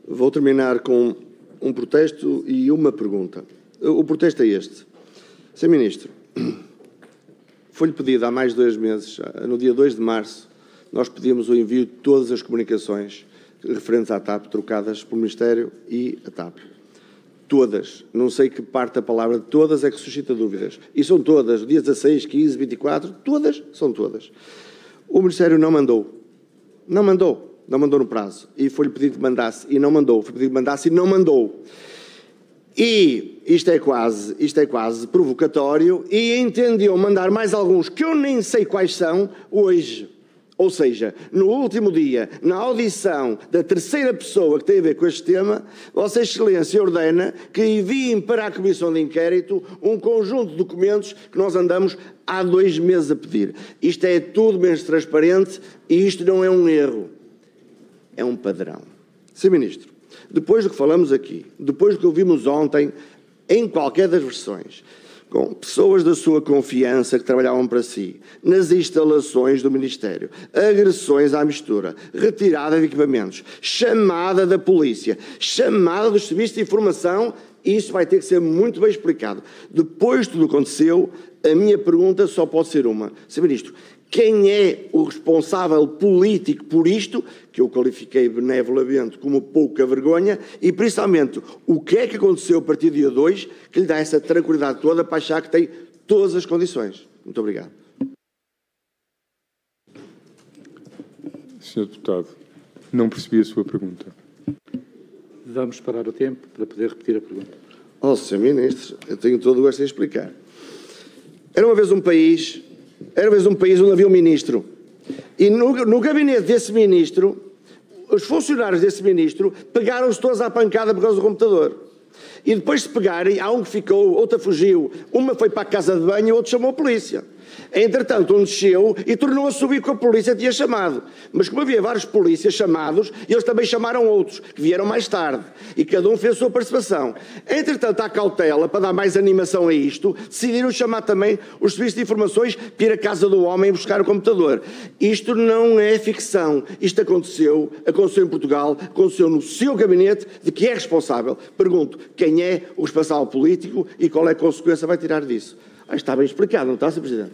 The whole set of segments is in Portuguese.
Vou terminar com um protesto e uma pergunta. O protesto é este. Sr. Ministro, foi-lhe pedido há mais de 2 meses, no dia 2 de março, nós pedimos o envio de todas as comunicações referentes à TAP, trocadas pelo Ministério e a TAP. Todas. Não sei que parte da palavra de todas é que suscita dúvidas. E são todas. Dia 16, 15, 24, todas são todas. O Ministério não mandou. Não mandou. Não mandou no prazo. E foi-lhe pedido que mandasse e não mandou. Foi pedido que mandasse e não mandou. E isto é quase provocatório e entendeu mandar mais alguns que eu nem sei quais são hoje. Ou seja, no último dia, na audição da terceira pessoa que tem a ver com este tema, Vossa Excelência ordena que enviem para a Comissão de Inquérito um conjunto de documentos que nós andamos há 2 meses a pedir. Isto é tudo menos transparente e isto não é um erro. É um padrão. Sr. Ministro, depois do que falamos aqui, depois do que ouvimos ontem, em qualquer das versões, com pessoas da sua confiança que trabalhavam para si, nas instalações do Ministério, agressões à mistura, retirada de equipamentos, chamada da polícia, chamada dos serviços de informação, isso vai ter que ser muito bem explicado. Depois de tudo o que aconteceu, a minha pergunta só pode ser uma. Sr. Ministro, quem é o responsável político por isto, que eu qualifiquei benevolamente como pouca vergonha, e principalmente o que é que aconteceu a partir do dia 2 que lhe dá essa tranquilidade toda para achar que tem todas as condições? Muito obrigado. Sr. Deputado, não percebi a sua pergunta. Vamos parar o tempo para poder repetir a pergunta. Oh, Sr. Ministro, eu tenho todo o gosto em explicar. Era uma vez um país onde havia um ministro. E no gabinete desse ministro, os funcionários desse ministro pegaram-se todos à pancada por causa do computador. E depois de se pegarem, há um que ficou, outra fugiu, uma foi para a casa de banho e o outro chamou a polícia. Entretanto, um desceu e tornou a subir com a polícia tinha chamado. Mas como havia vários polícias chamados, eles também chamaram outros, que vieram mais tarde. E cada um fez a sua participação. Entretanto, à cautela, para dar mais animação a isto, decidiram chamar também os serviços de informações para ir à casa do homem buscar o computador. Isto não é ficção. Isto aconteceu em Portugal, aconteceu no seu gabinete, de que é responsável. Pergunto, quem é o responsável político e qual é a consequência vai tirar disso? Está bem explicado, não está, Sr. Presidente?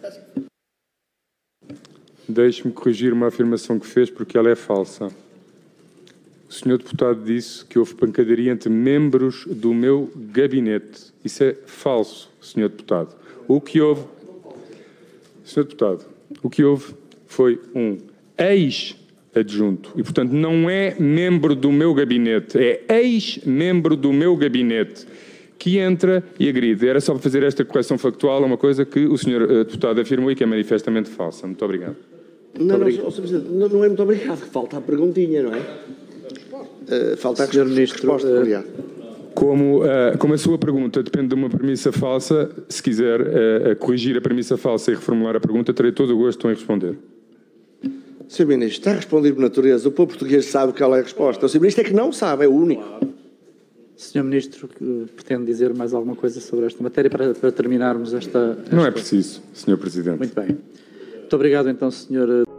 Deixe-me corrigir uma afirmação que fez, porque ela é falsa. O Sr. Deputado disse que houve pancadaria entre membros do meu gabinete. Isso é falso, Sr. Deputado. O que houve... Sr. Deputado, o que houve foi um ex-adjunto. E, portanto, não é membro do meu gabinete, é ex-membro do meu gabinete que entra e agride. Era só para fazer esta correção factual a uma coisa que o Sr. Deputado afirmou e que é manifestamente falsa. Muito obrigado. Não é muito obrigado. Falta a perguntinha, não é? Falta a resposta. Obrigado. Como a sua pergunta depende de uma premissa falsa, se quiser corrigir a premissa falsa e reformular a pergunta, terei todo o gosto em responder. Sr. Ministro, está respondido por natureza. O povo português sabe qual é a resposta. O Sr. Ministro é que não sabe, é o único. Sr. Ministro, pretende dizer mais alguma coisa sobre esta matéria para terminarmos esta... Não é preciso, Sr. Presidente. Muito bem. Muito obrigado, então, Sr.